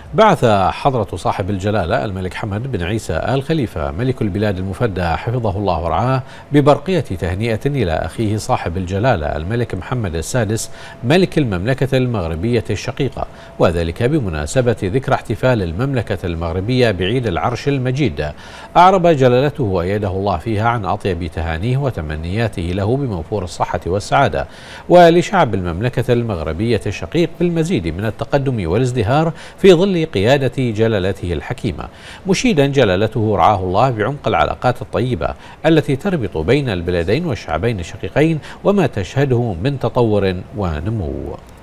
بعث حضرة صاحب الجلالة الملك حمد بن عيسى آل خليفة ملك البلاد المفدى حفظه الله ورعاه ببرقية تهنئة إلى أخيه صاحب الجلالة الملك محمد السادس ملك المملكة المغربية الشقيقة، وذلك بمناسبة ذكرى احتفال المملكة المغربية بعيد العرش المجيد. أعرب جلالته وأيده الله فيها عن أطيب تهانيه وتمنياته له بموفور الصحة والسعادة، ولشعب المملكة المغربية الشقيق بالمزيد من التقدم والازدهار في ظل قيادة جلالته الحكيمة، مشيدا جلالته رعاه الله بعمق العلاقات الطيبة التي تربط بين البلدين والشعبين الشقيقين وما تشهده من تطور ونمو.